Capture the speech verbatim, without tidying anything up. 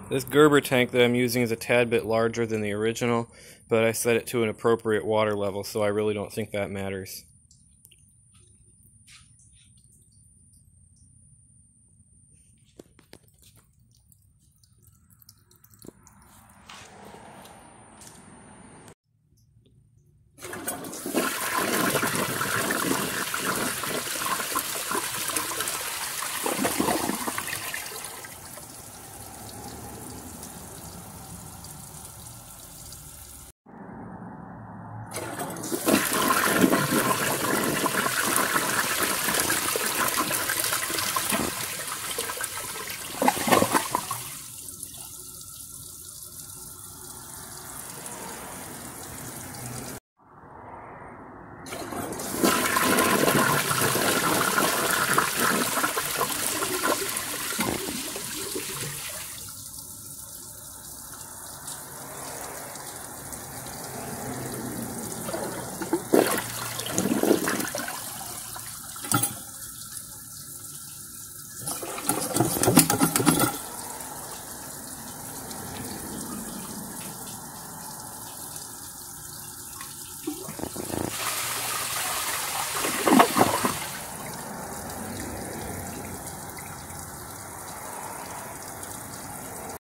This Gerber tank that I'm using is a tad bit larger than the original, but I set it to an appropriate water level, so I really don't think that matters.